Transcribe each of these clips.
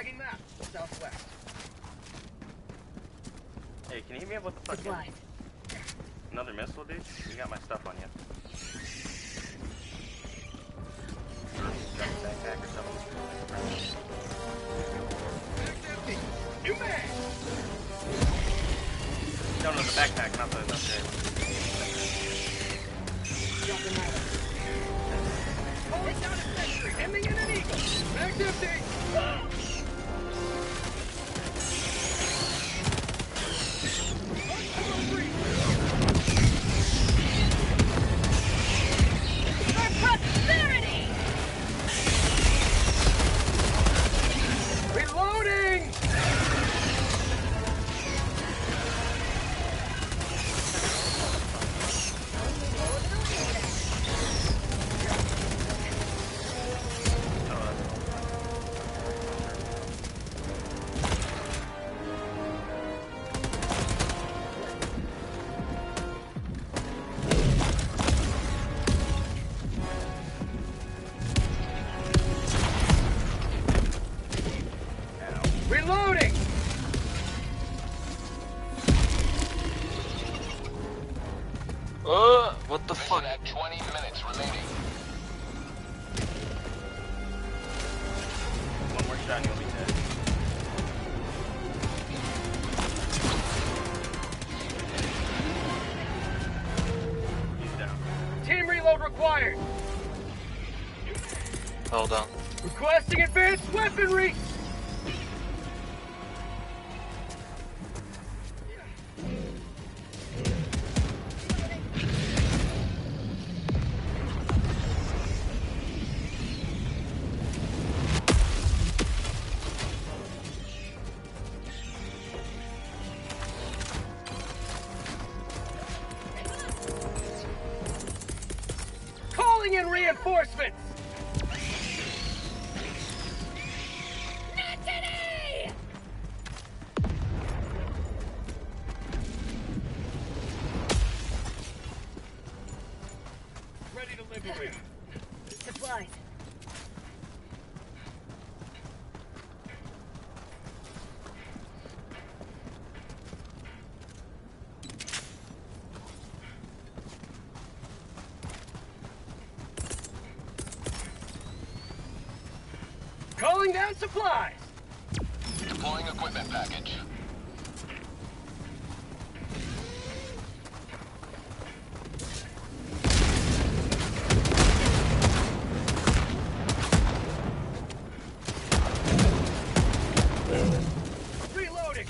Tagging map, southwest. Hey, can you hit me up with the fucking... Another missile, dude? You got my stuff on you. Got a backpack or something. Back's empty. New man! No, the backpack, not the... Calling down a sentry, ending in an eagle. Back's empty. Reloading! Reloading! What the fuck? At 20 minutes remaining. One more shot and you'll be dead. He's down. Team reload required. Hold on. Requesting advanced weaponry. Calling in reinforcements. Not today! Ready to liberate. Supplies. Calling down supplies. Deploying equipment package. Reloading.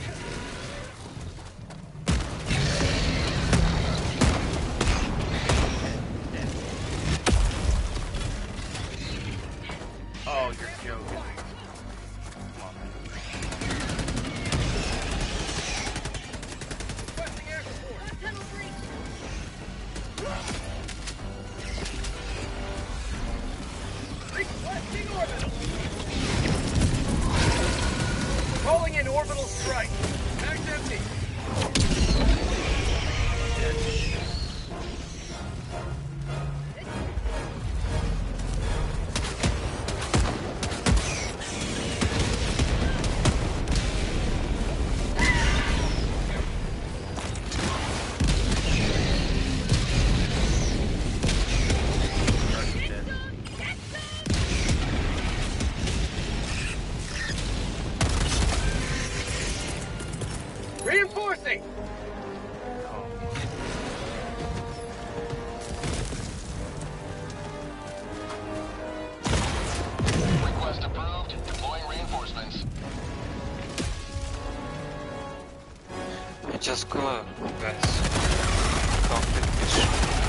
Oh, you're joking. Come on, man. Requesting air support. Tunnel breach. Requesting orbital. Calling in orbital strike. Mag's empty. Already dead. Reinforcing. Request approved. Deploying reinforcements. Just go, guys. Complete mission.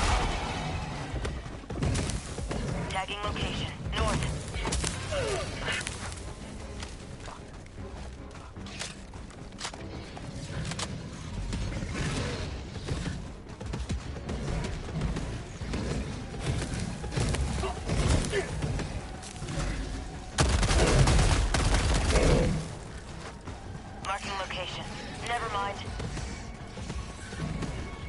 Tagging location. North. Marking location. Never mind.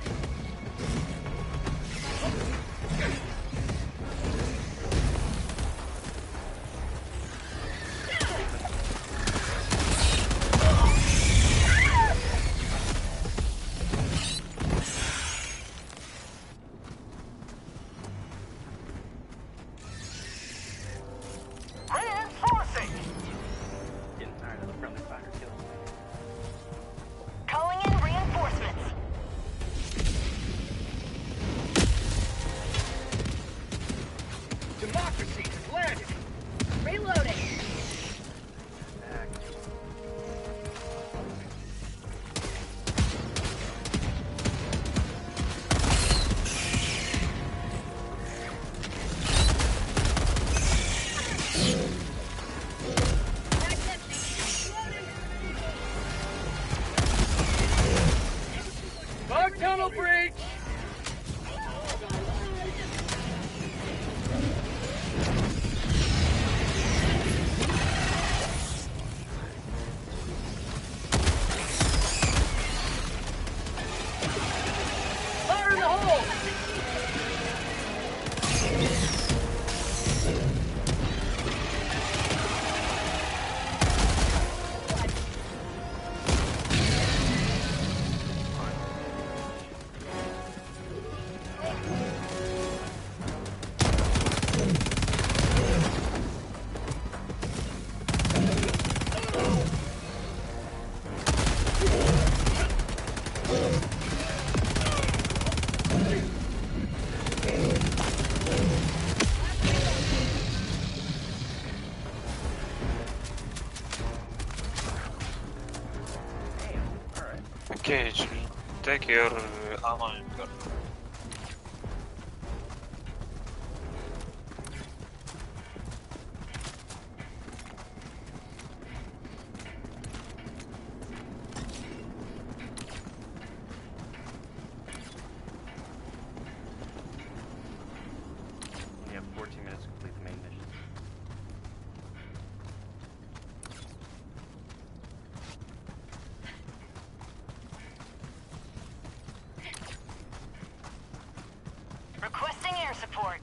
Fire in the hole! Okay, Jimmy, take your ammo and gun. You have 14 minutes to complete the main mission. Requesting air support.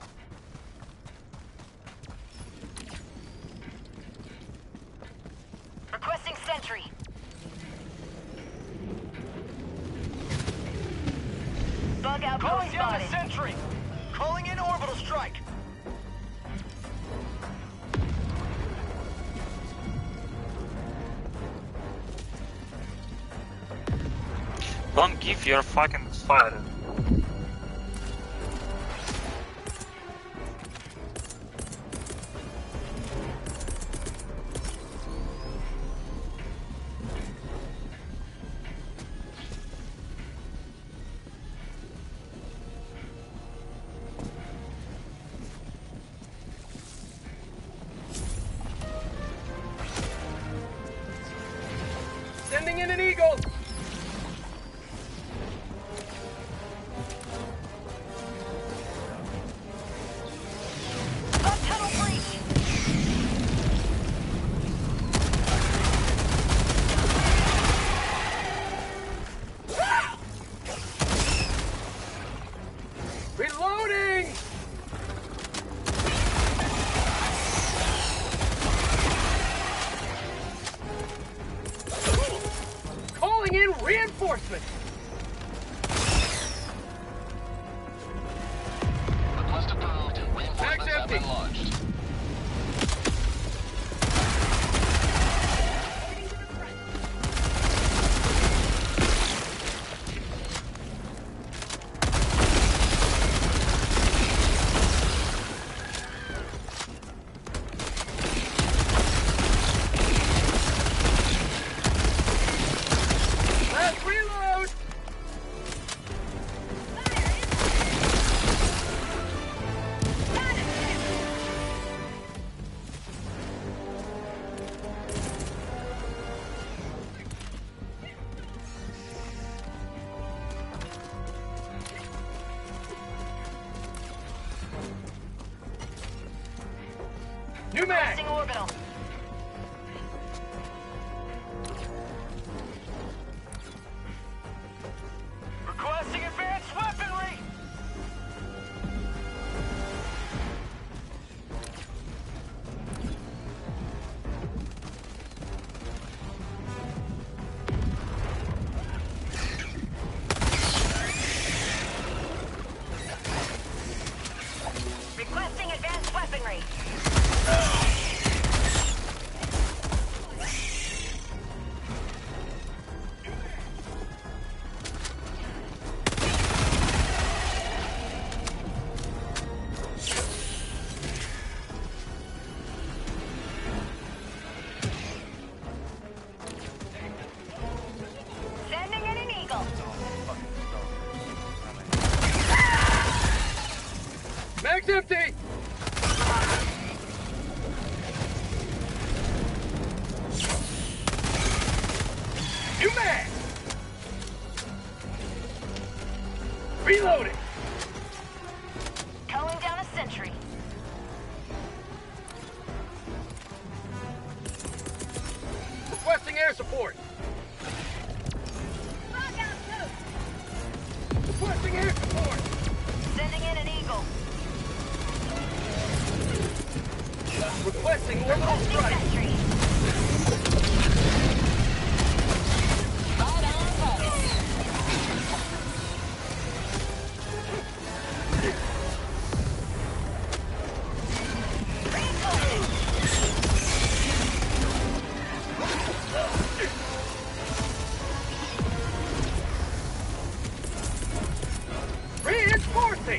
Requesting sentry. Bug outpost Calling down spotted. a sentry! Calling in orbital strike! Don't give your fucking fire. Sending in an eagle! Bug tunnel breach. Reloading! Calling in reinforcements! Request approved. Reinforcements have empty. been launched. Last reload! New mag! Requesting orbital. Requesting advanced weaponry! Requesting advanced weaponry. Sending in an eagle. Mag's empty! New mag! Reloading! Calling down a sentry. Requesting air support! Requesting air support! Sending in an eagle. Requesting orbital Requesting strike! sentry. Right on target. Reinforcing. Reinforcing!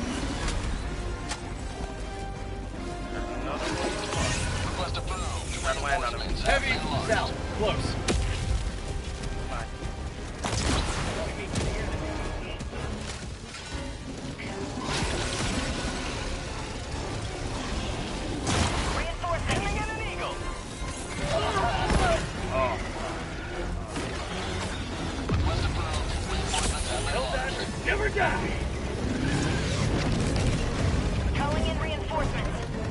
Another one. Request approved. Try to land on him. Reinforcements have Heavy been launched. south. Close. Reinforcing. Sending in an eagle! Oh. Request approved. Reinforcements have been launched. Helldiver never die! Calling in reinforcements.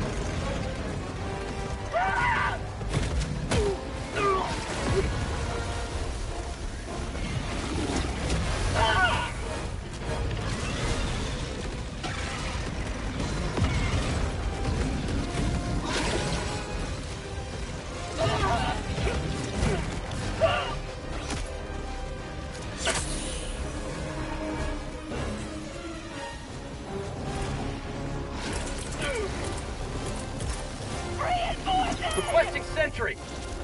Requesting sentry!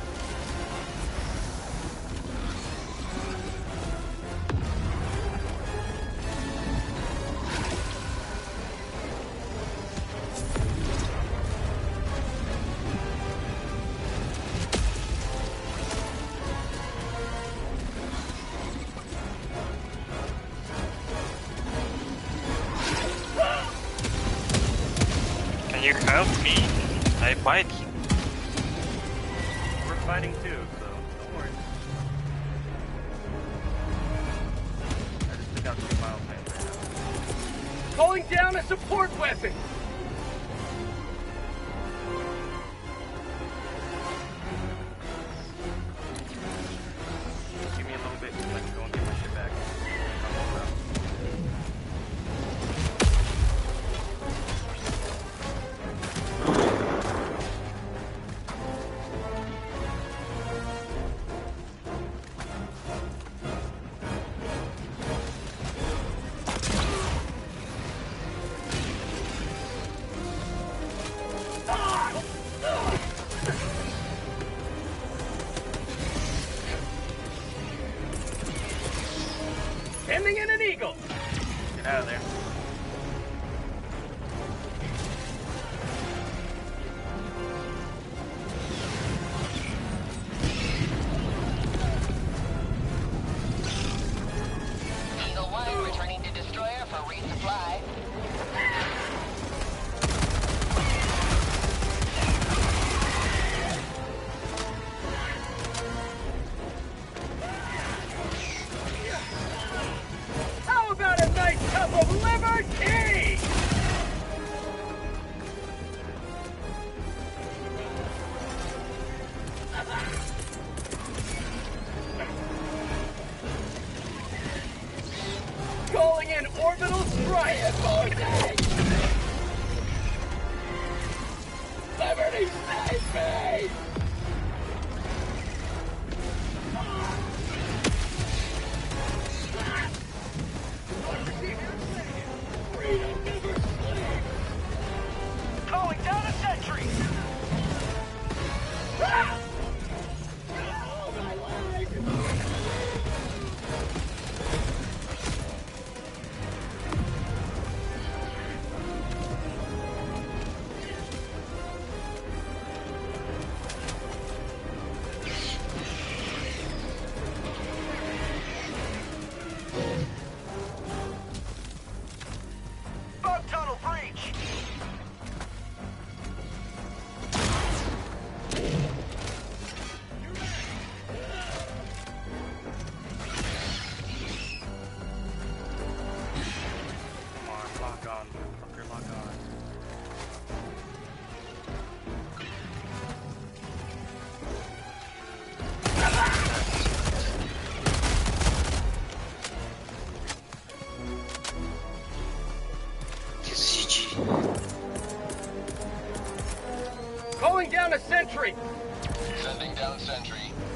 Can you help me? I bite. We're fighting too, so don't worry. I just took out 2 miles right now. Calling down a support weapon! Give me a little bit so I can go and get my shit back. Almost out. Sending in an eagle! Get out of there. Eagle 1 returning to destroyer for resupply. How about a nice cup of liberty? Calling in orbital strike! Liberty, save me! Freedom never sleeps! Calling down a sentry! Ah! Oh, my leg! down a sentry. Sending down sentry.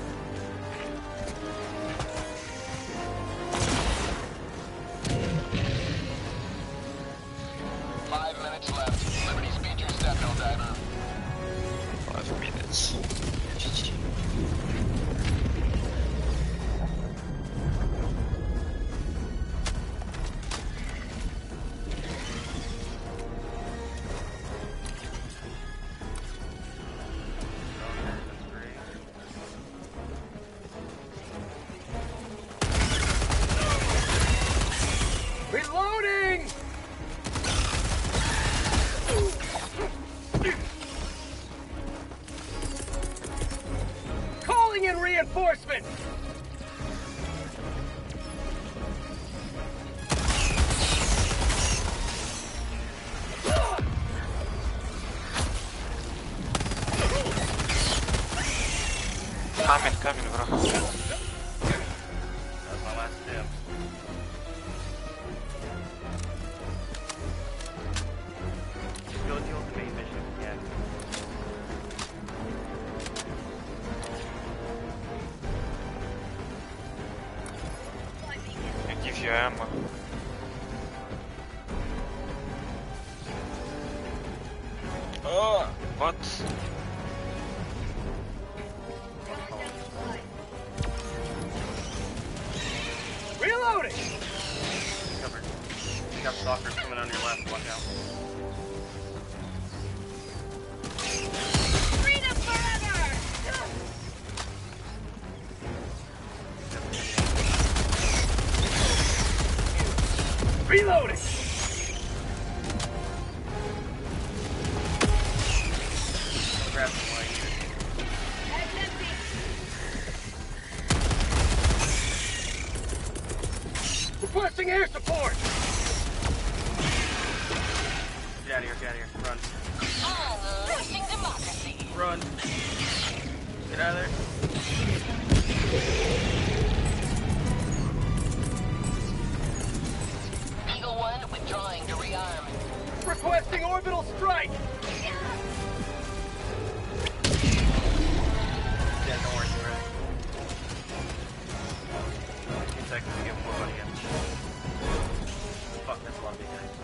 Five minutes left. Liberty speed your step, Helldiver. 5 minutes. GG. Reloading! Calling in reinforcements! Coming, bro. That's my last step. Go to the ultimate mission, yeah. I give you ammo. Oh, what? Reloading! Covered. You got stalkers coming on your left, watch out. Freedom forever! Reloading! Grab some light. Requesting air support! Get out of here, get out of here. Run. Unleashing democracy. Run. Get out of there. Eagle 1 withdrawing to rearm. Requesting orbital strike! Yeah, don't worry, we're ready. 2 seconds to get more money in. Fuck, that's a lot of big guys.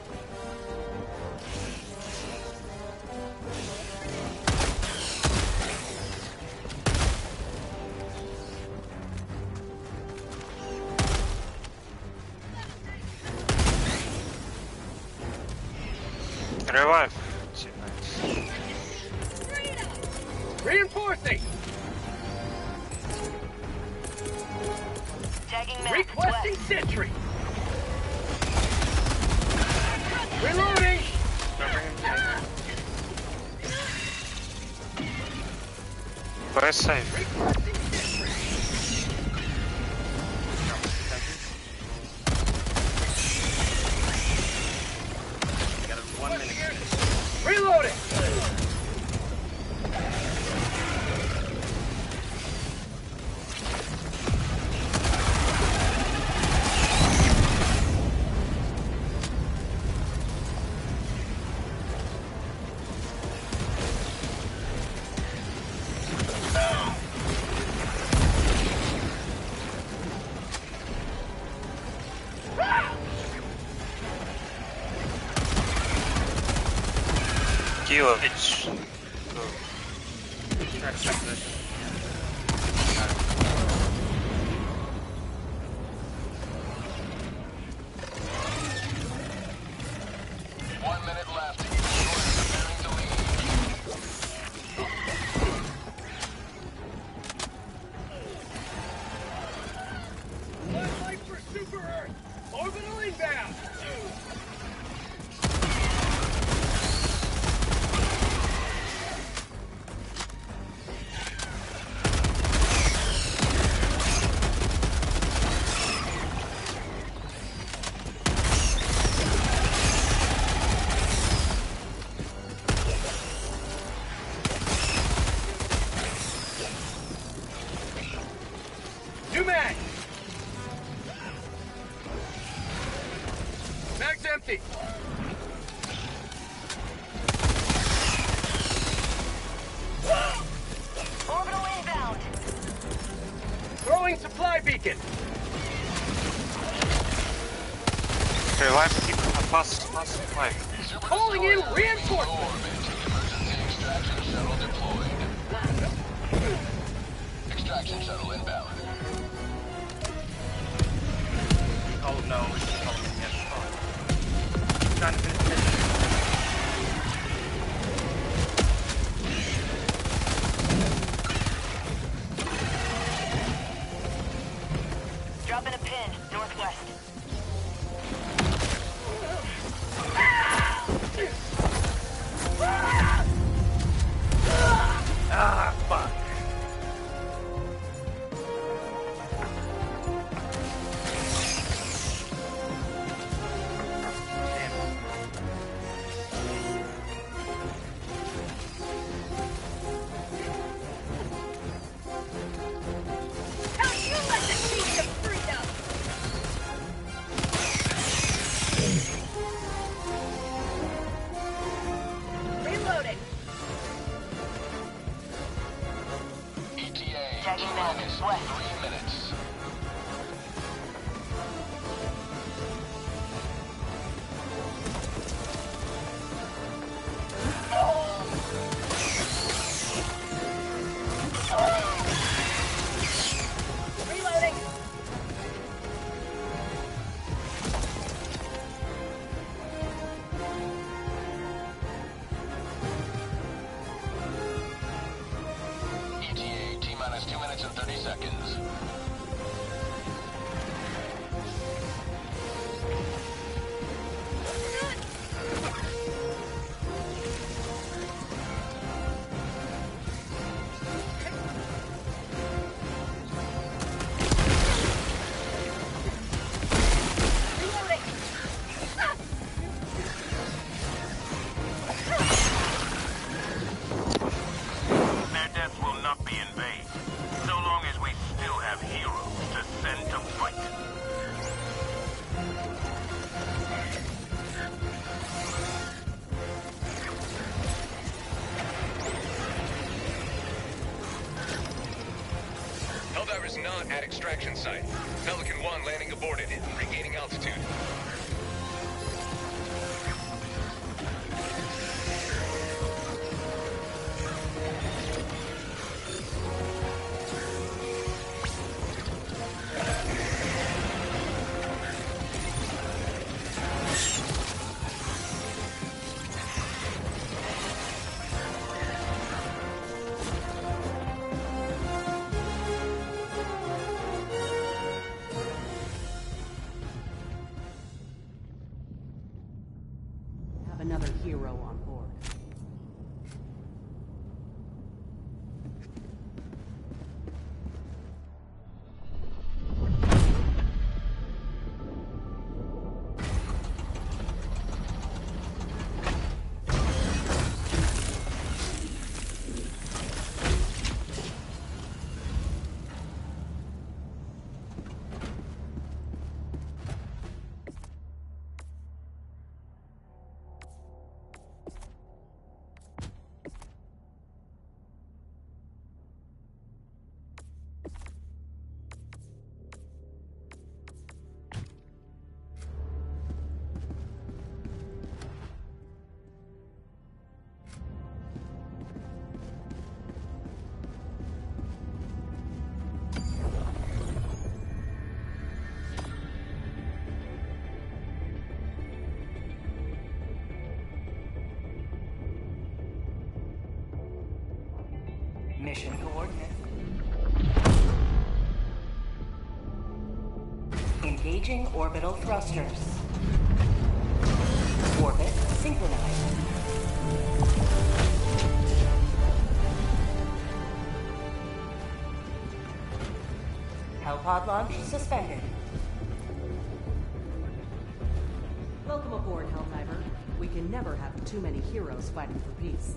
Revive. Reinforcing! Tagging map Requesting west. sentry! Reloading! Don't bring him down. Press safe. Requesting sentry! You got 1 minute. Reloading! Kill a bitch. Go. Try to check this. One minute left. Preparing to leave. Flashlight for Super Earth! Orbital inbound! New mag! Mag's empty! beacon. Okay, life, keep pass, life. Calling in reinforcements. Extraction shuttle deployed. Extraction shuttle inbound. Oh no, it's coming in yet. Oh. Trying to finish mission. Dropping a pin, northwest. Ah, fuck. How you let the taste of freedom? Reloading. ETA. Tagging them. Minus West. 3 minutes. Reloading. ETA. T minus 2 minutes and 30 seconds. Reloading. Their death will not be in vain, so long as we still have heroes to send to fight. Helldiver is not at extraction site. Pelican 1 landing aborted. Regaining altitude. Have another hero on board. Mission coordinates. Engaging orbital thrusters. Orbit synchronized. Hellpod launch suspended. Welcome aboard, Helldiver. We can never have too many heroes fighting for peace.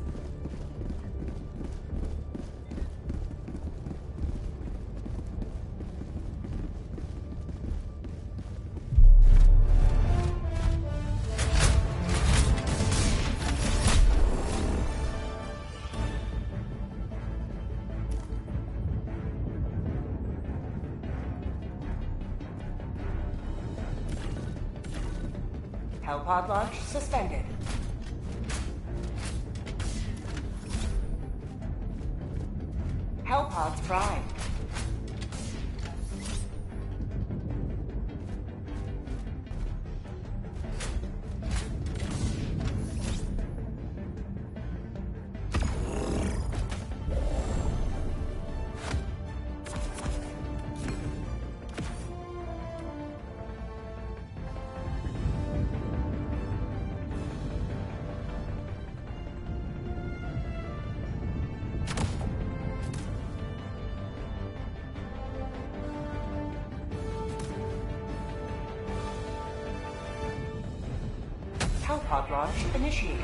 Hellpod launch suspended. Hellpods primed. Hellpod launch initiated.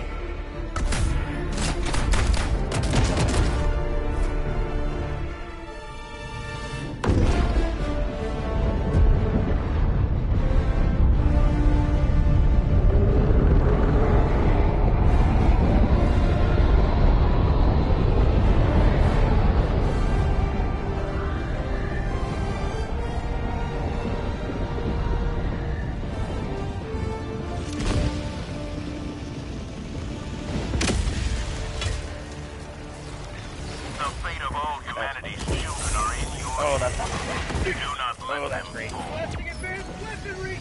The fate of all humanity's children are in your hands. Do not let them great. fall. Blasting advanced weaponry!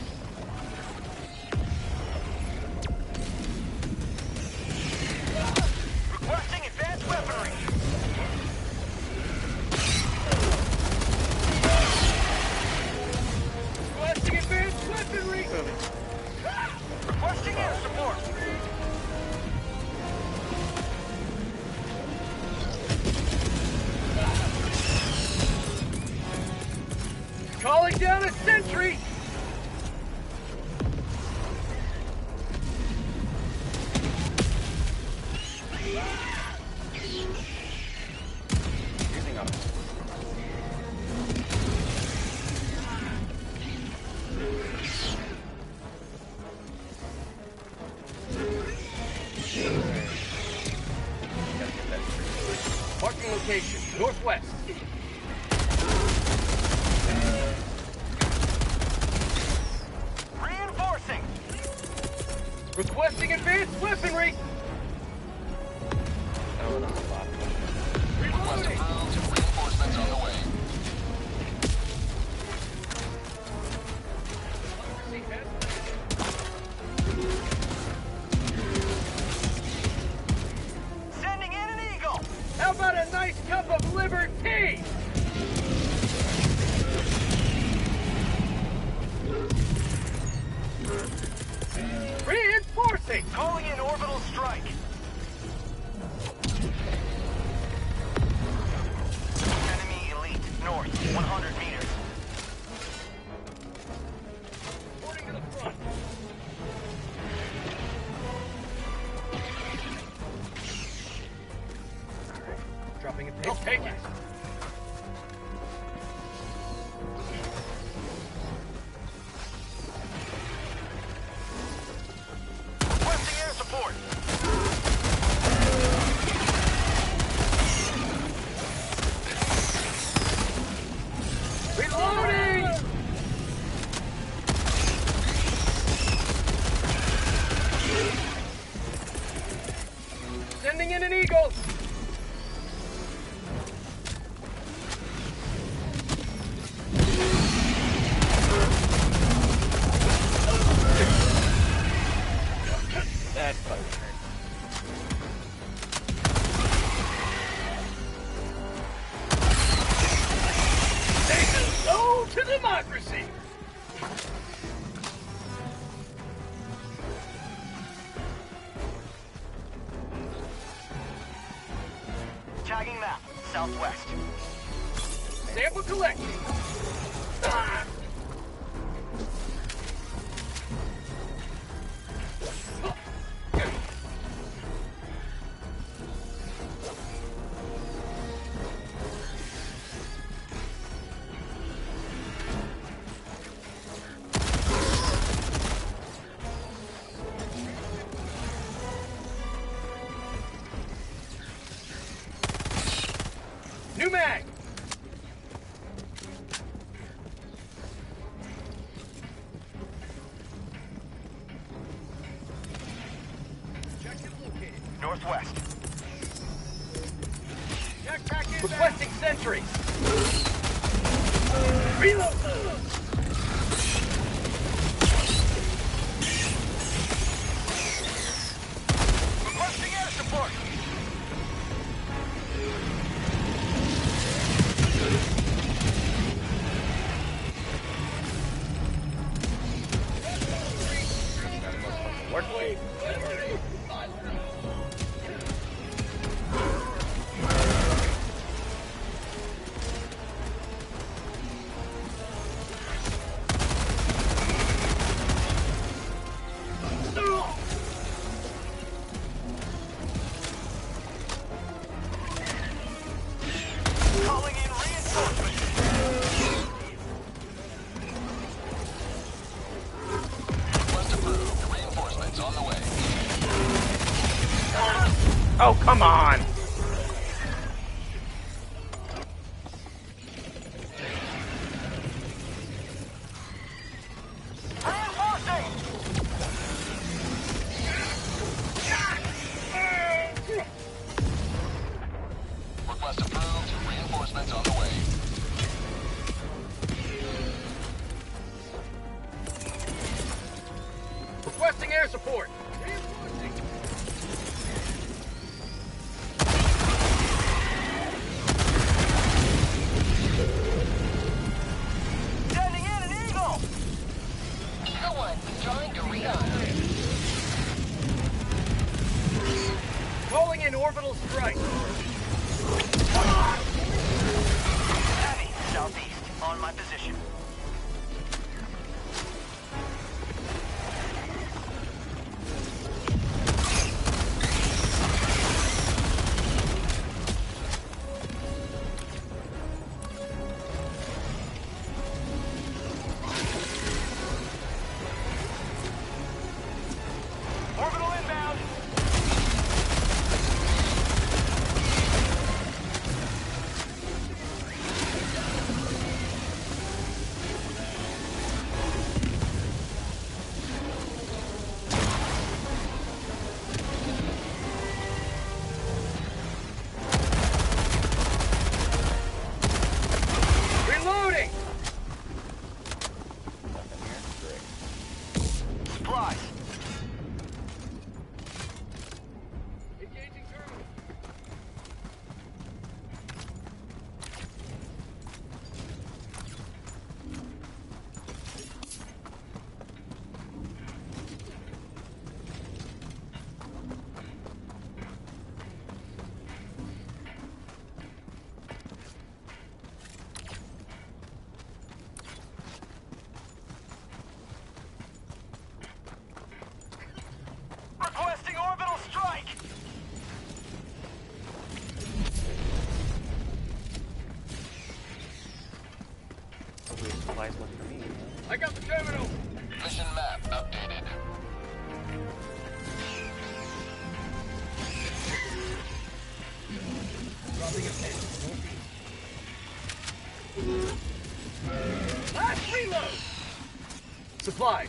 Requesting advanced weaponry. Blasting advanced weaponry! Requesting air support. Calling down a sentry! Using up. Marking location, northwest. Reinforcing. Requesting advanced weaponry! Oh, no, fuck. Request approved. Reinforcements on the way. Sending in an eagle. How about a nice cup of liver tea? Reinforcing! Calling in orbital strike. Enemy elite. North. 100 meters. Reporting to the front. Dropping a pin. I'll take it. Requesting air support. Reloading! Sending in an eagle! That's fucking No to democracy! Tagging map. Southwest. Sample collected. Ah! New mag! Northwest. Jetpack inbound. Requesting sentry. Reload. Requesting air support. Work wait. Calling in reinforcements. Request approved. Reinforcements on the way. Oh, come on. Reinforcing. Request approved. Reinforcements on the way. Requesting air support. Sending in an Eagle. Eagle 1 withdrawing to rearm. Calling in orbital strike. Heavy. Southeast. On my position. Orbital inbound. Reloading. Supplies. Engaging terminal. Requesting orbital strike. Hopefully the supplies look for me. I got the terminal. Mission map updated. Dropping a pin. Last reload. Supplies.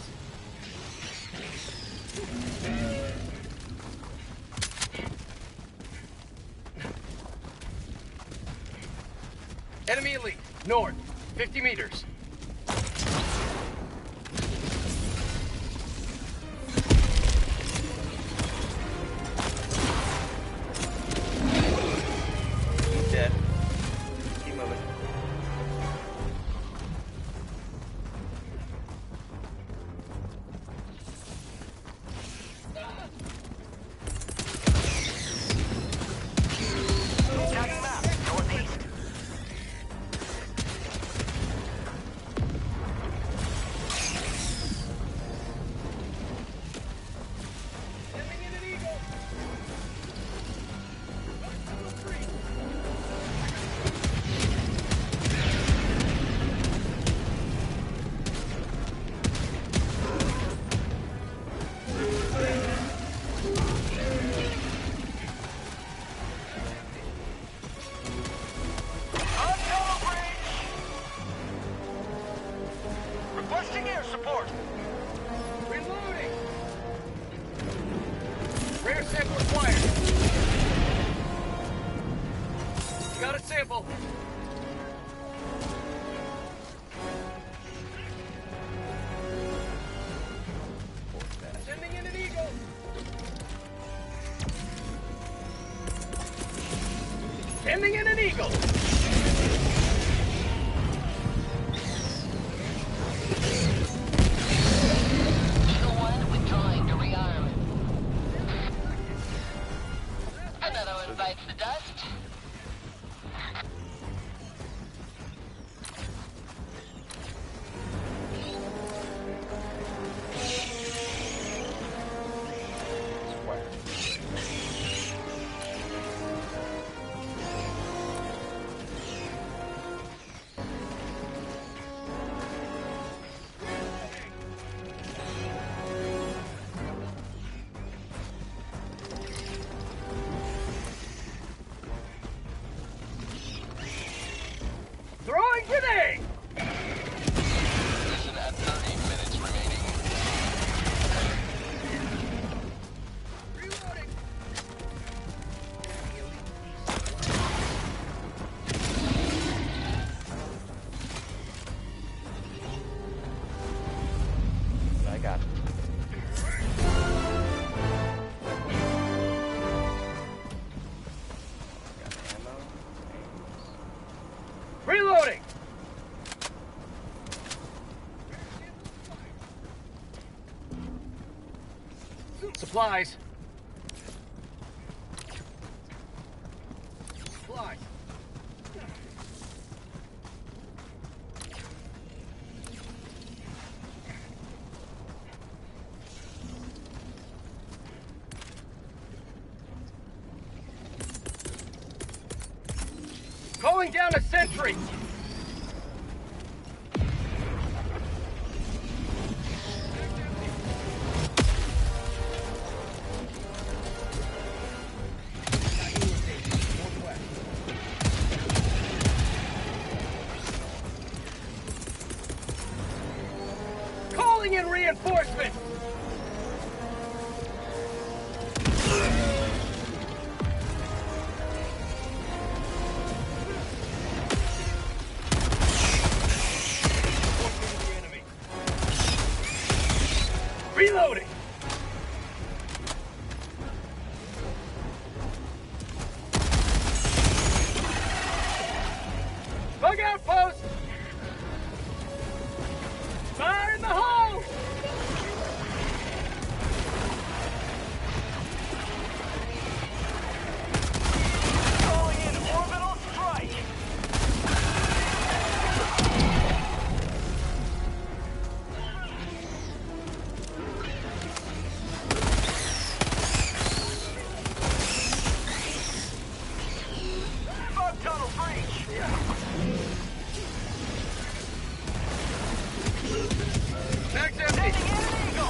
Enemy elite. North. 50 meters. Dead. Keep moving. Tagging map. Northeast. Rare sample acquired. Got a sample. Sending in an Eagle. Sending in an Eagle. Eagle 1 withdrawing to rearm. Another one bites the dust. Throwing grenade. Mission at 30 minutes remaining. Reloading. I got it. Got ammo. Reloading. Supplies. Supplies. Calling down a sentry. Calling in reinforcement. Reloading. Bug outpost. Fire in the hole. Calling in orbital strike. Bug tunnel breach. Mag's empty. Sending in an Eagle.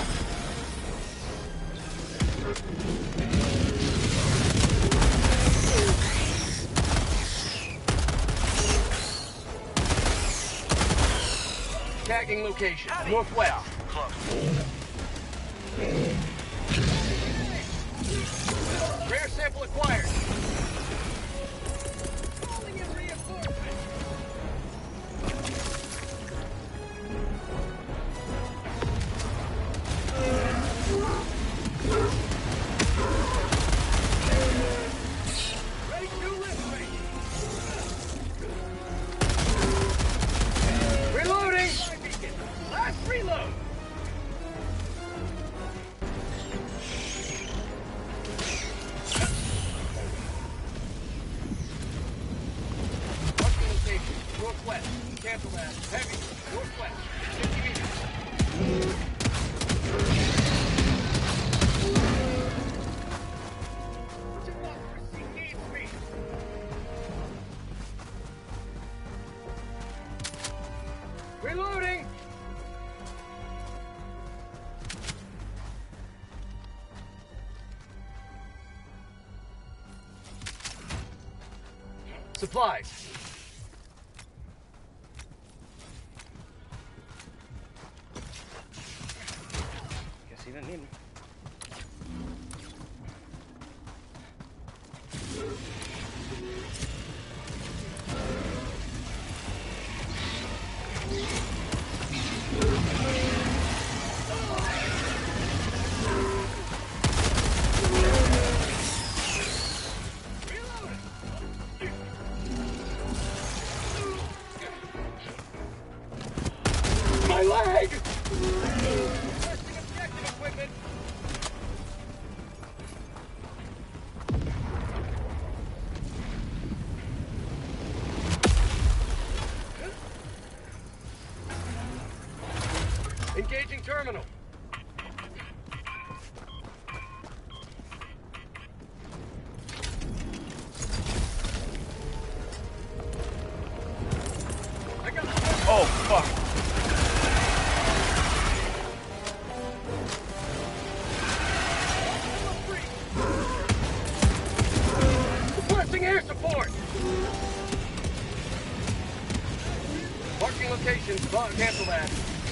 Tagging location. Northwest. Rare sample acquired. Calling in reinforcement. Ready to liberate. Reloading. Last reload. Marking location. Northwest. Cancel that. Heavy. Northwest. 50 meters. Democracy needs me. Reloading. Supplies. Guess he didn't need me. location. Cancel that.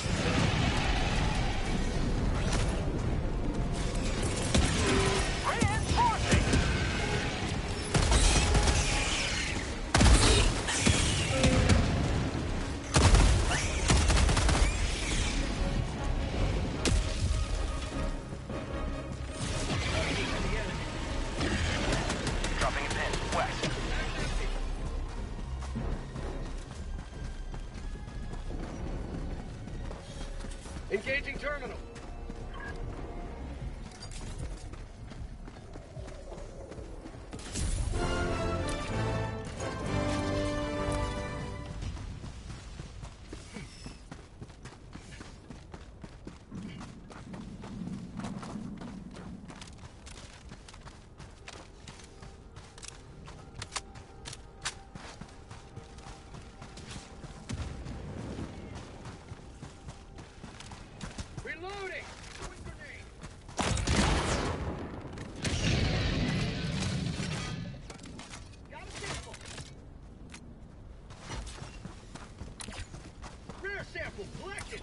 Dropping a pin. West. Engaging terminal. Reloading! Got a sample! Rare sample collected!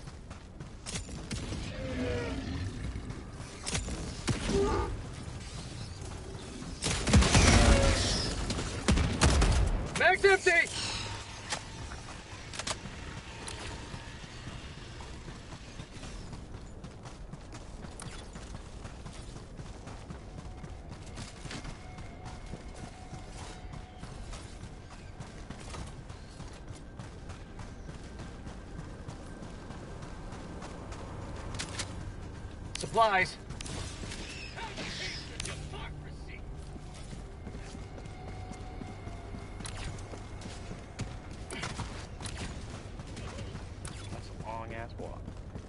Mag's empty! Supplies. That's a long ass walk.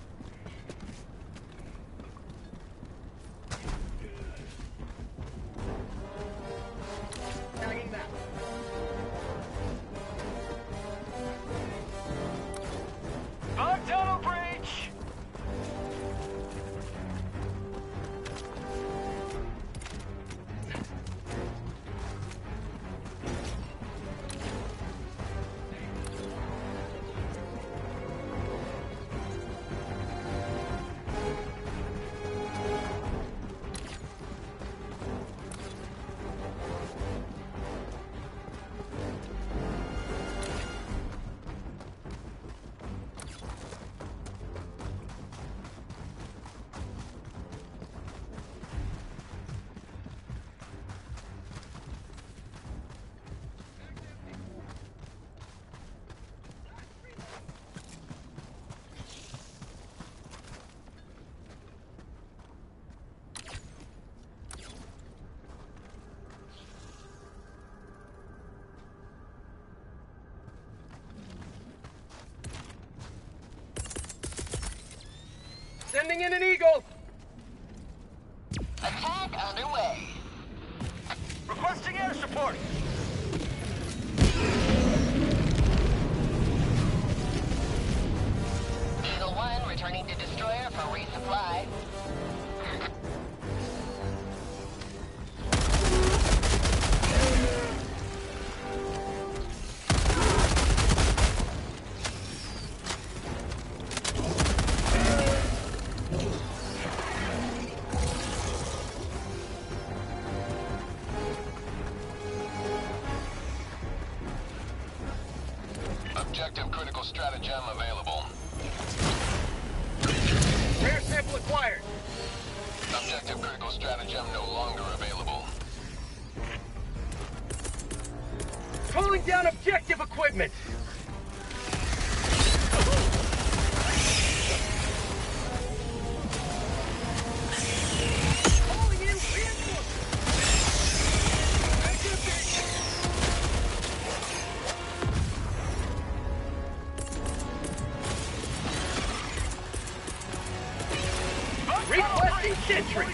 Tagging map. Bug tunnel breach! Sending in an eagle! Attack underway. Requesting air support! Eagle 1 returning to destroyer for resupply. Objective critical stratagem available. Rare sample acquired. Objective critical stratagem no longer available. Calling down objective equipment. Calling in reinforcements. Mag's empty. Requesting sentry.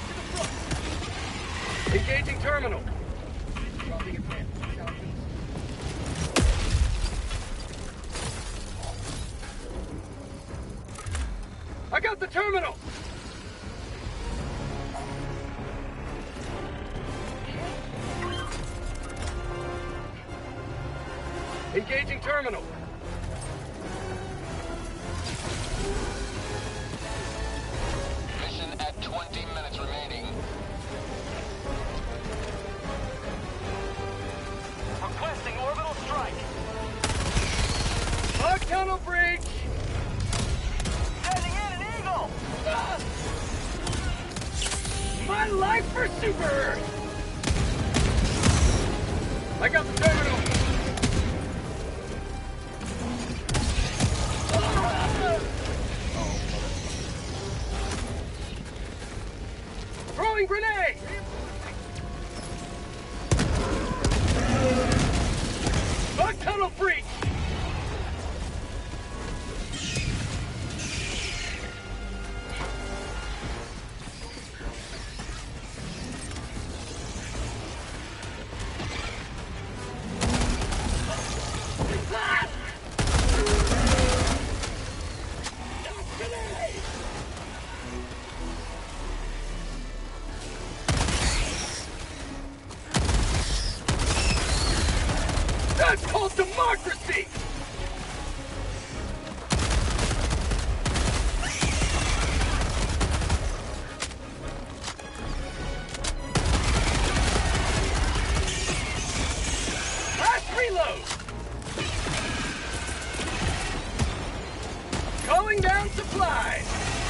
Engaging terminal. Dropping a pin. Southeast. I got the terminal. Engaging terminal. One life for Super Earth! I got the terminal! Throwing grenade! Bug tunnel breach! That's called democracy! Last reload! Calling down supplies!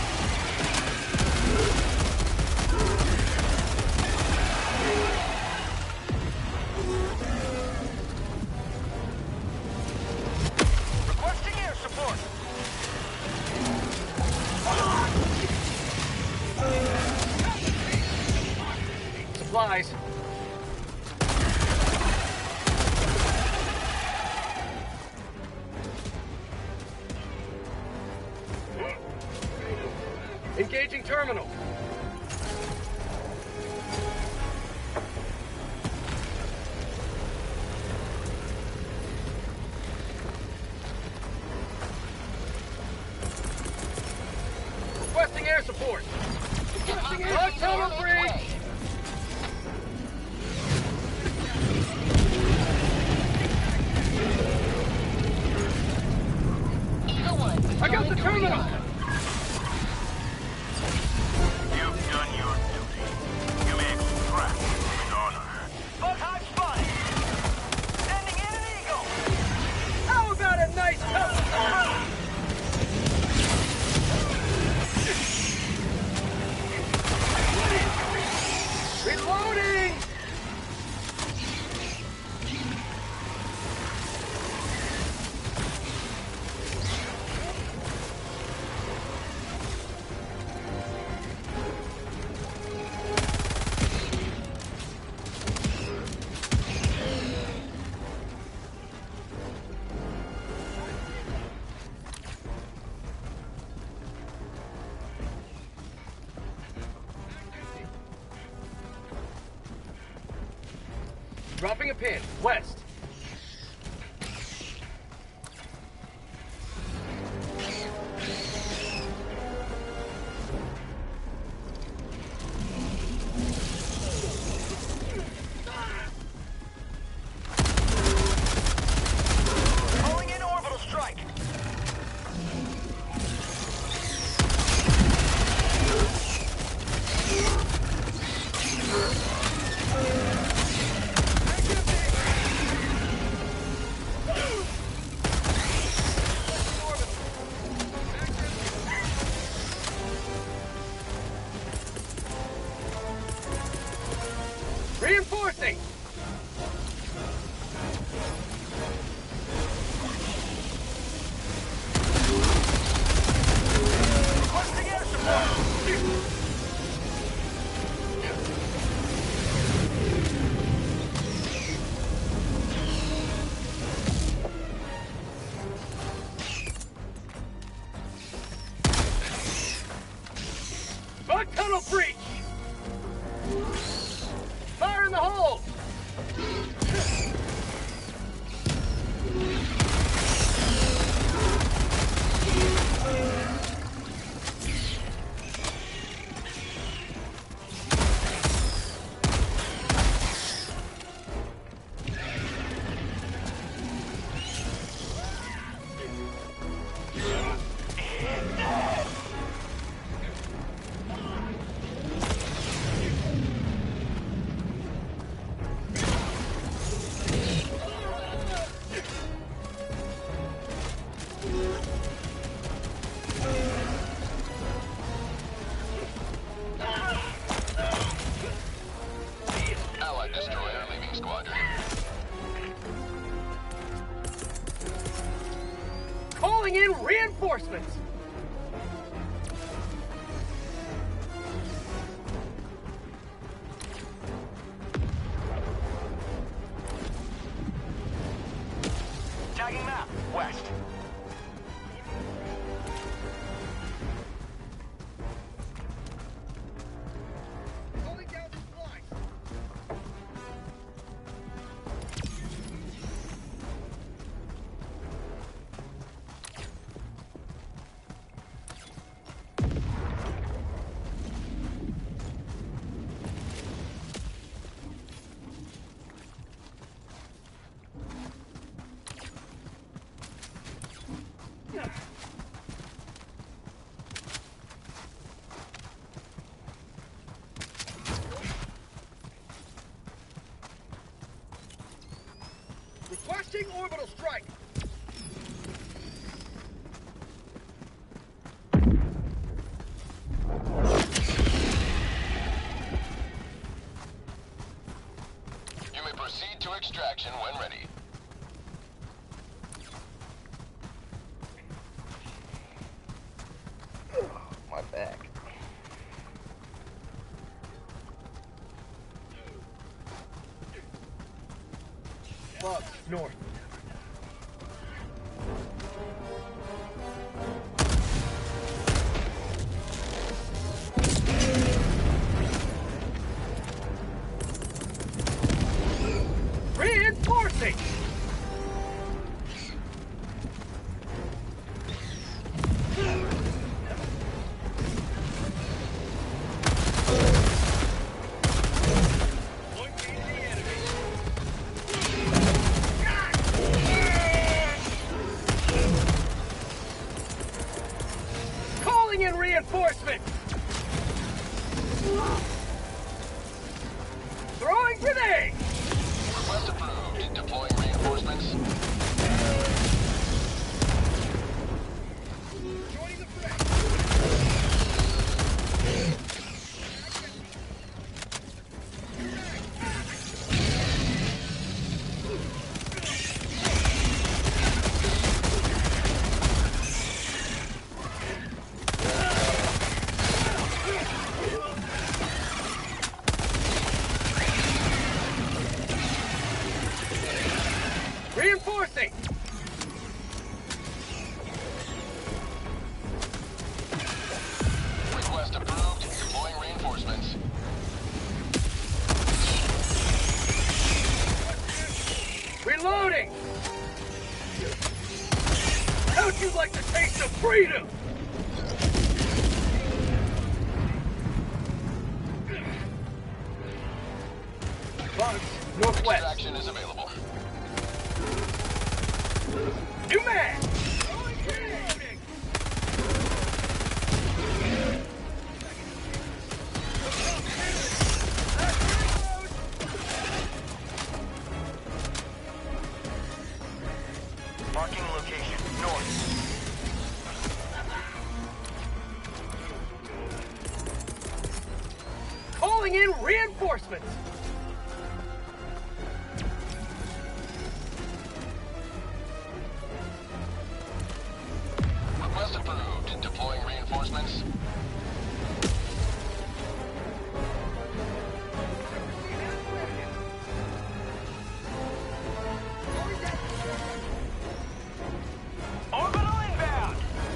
Requesting air support. Supplies. Engaging terminal. Requesting air support. Bug tunnel breach. Eagle 1. I got the terminal. You've done your duty. You may extract with honor. Bug hive spotted. Sending in an eagle. How about a nice cup? Reloading! Dropping a pin, west. Calling in orbital strike. Reinforcing! Requesting air support. Bug tunnel breach! Fire in the hole! reinforcements! Tagging map, west. Holding down supplies! Requesting orbital strike! You may proceed to extraction when ready. My back. Bugs, north. Reinforcing! Pointing the enemy. Calling in reinforcement! Throwing grenade! Request approved. Deploying reinforcements. Joining the fray! Reinforcing! Request approved. Deploying reinforcements. Reloading! How'd you like the taste of freedom? Bugs, northwest. Extraction is available. New man! Reloading! Marking location, north. Calling in reinforcements! Request approved. Deploying reinforcements. Orbital inbound!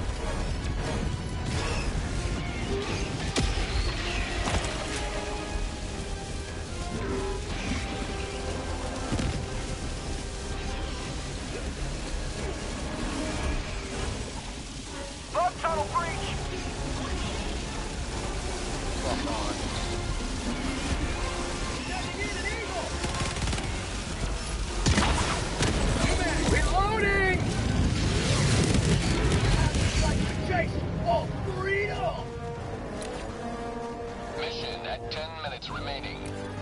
Bug tunnel breach! Reloading! Like the chase! Oh, freedom! Mission at 10 minutes remaining.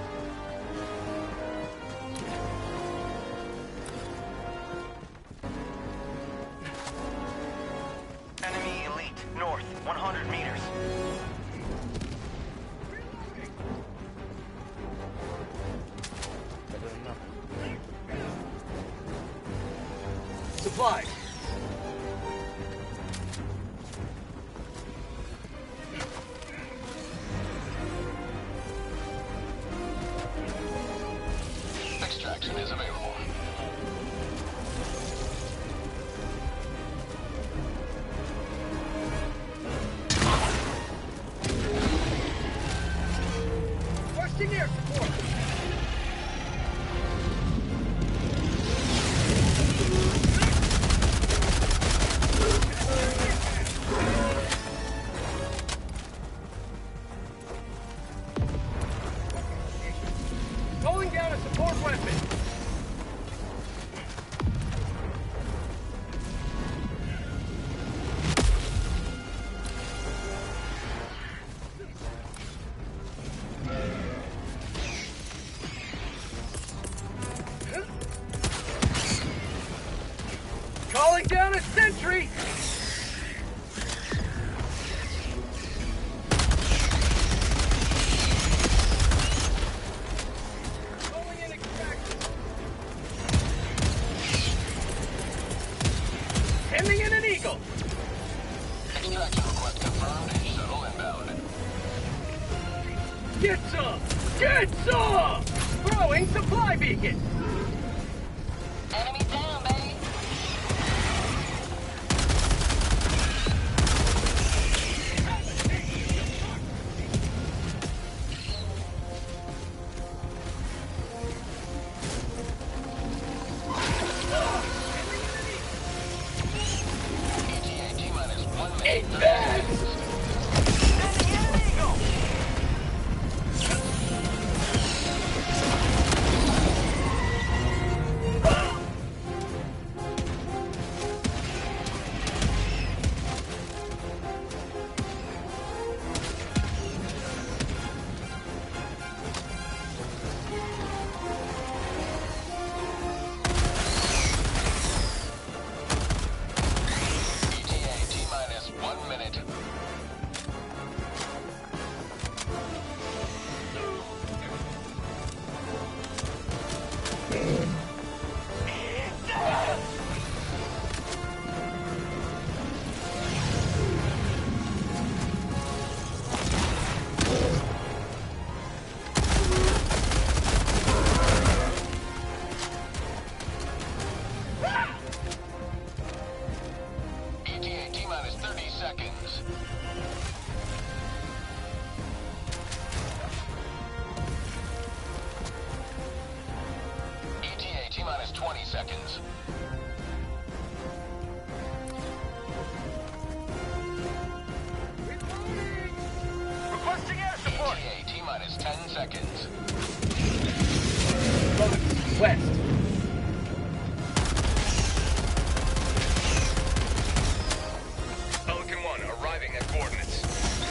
Enemy elite, north, 100 meters. Supplies. extraction is available. Requesting air support. Calling down a support weapon. Calling down a sentry. Calling in extraction. Sending in an eagle. Extraction request confirmed. Shuttle inbound. Get some! Get some! Throwing supply beacon. Enemy down, baby. ETA T-minus 1 minute. Eight bags! Sending in an eagle. ETA T-minus 1 minute. ETA T-minus 30 seconds. ETA T-minus 20 seconds. Requesting air support. ETA T-minus 10 seconds. West. Pelican 1 arriving at coordinates.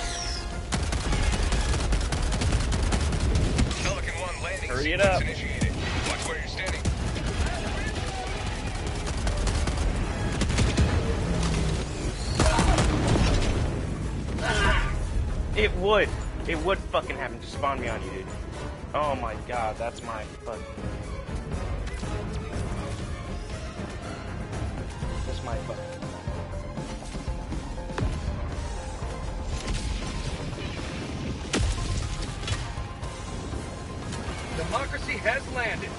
Pelican 1 landing Hurry it sequence up. initiated. Watch where you're standing. It would. It would fucking happen to spawn me on you, dude. Oh my god, that's my fucking. That's my fucking. Democracy has landed.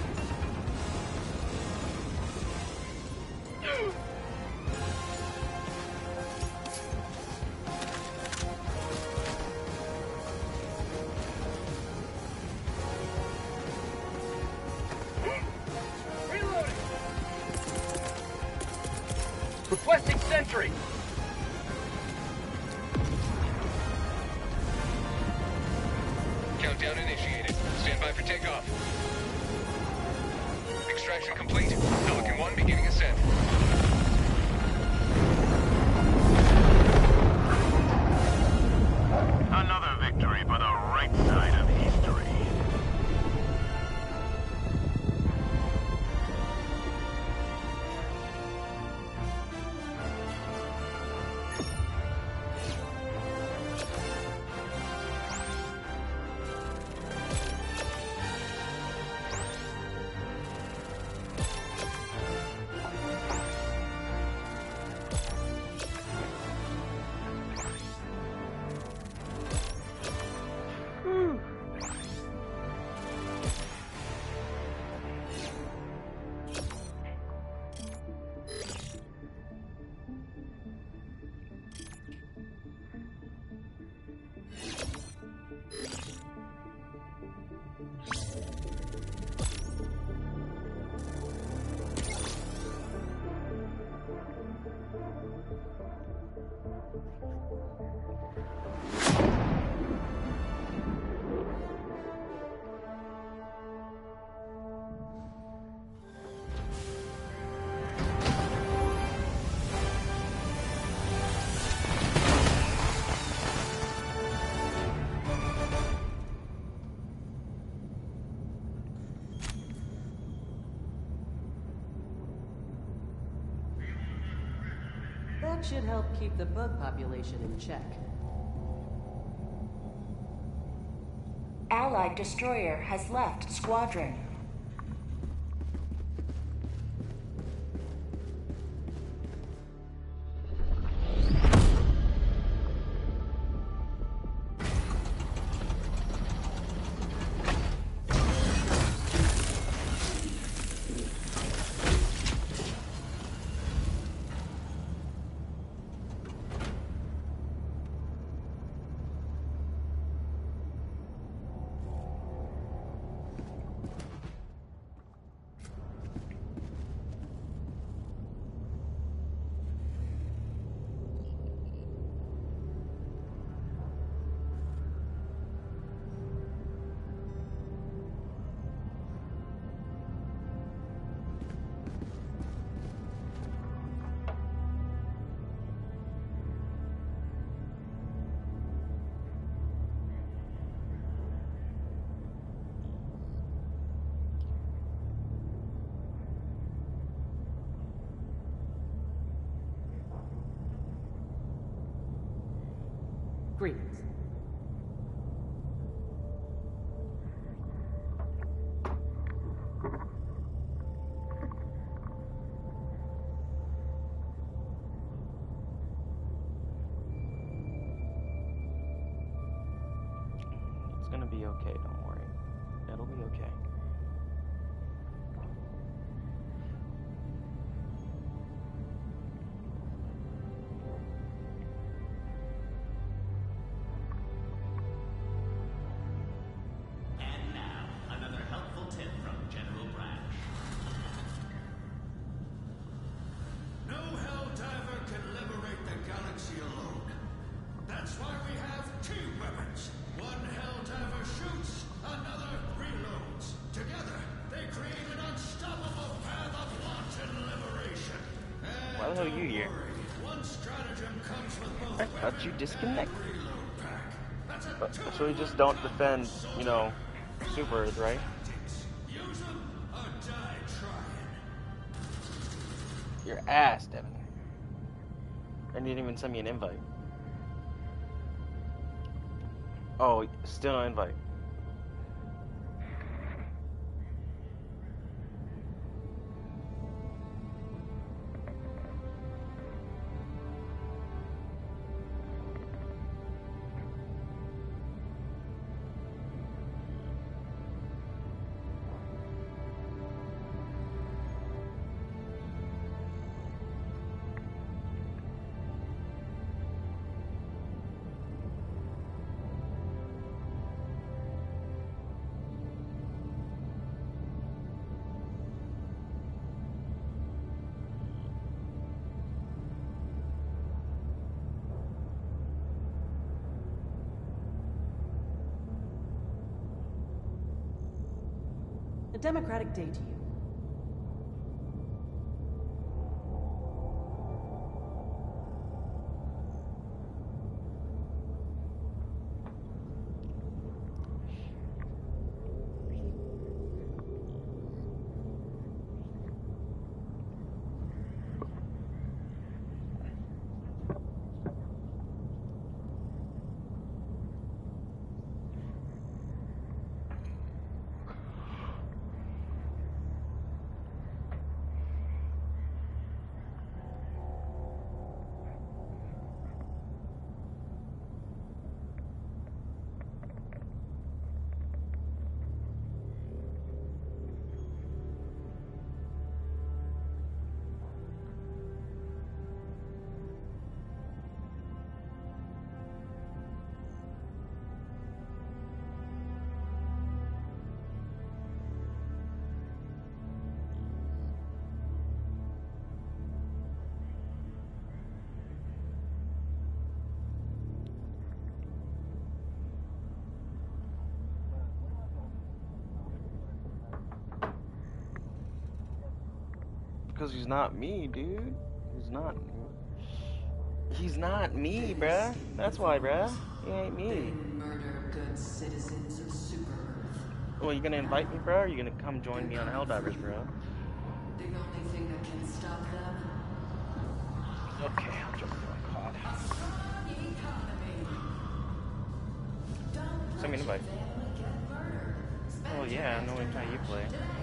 Reloading. Requesting sentry. Countdown initiated. Stand by for takeoff. Extraction complete. Pelican 1 beginning ascent. Another victory for the right side of history. That should help keep the bug population in check. Allied destroyer has left squadron. Greetings. It's gonna be okay, don't worry. It'll be okay. And now, another helpful tip from General Branch. No Helldiver can liberate the galaxy alone. That's why we have two weapons. One Helldiver shoots, another reloads. Together, they create an unstoppable path of wanton liberation. And Why the hell are you here? one stratagem comes with both I thought you weapons disconnected. and reload pack. That's a So you just don't defend, you know, Super Earth, right? use them or die trying. Your ass, Devin. And you didn't even send me an invite. Oh, still no invite. A democratic day to you. because he's not me, dude. He's not me. He's not me, bruh. That's why, bruh. He ain't me. Murder good citizens of Super Earth. Well, you gonna invite me, bro? Or you gonna come join me on Helldivers, bro? The only thing that can stop them. Okay, I'll jump on COD. Send me an invite. Oh yeah, I know which how you play.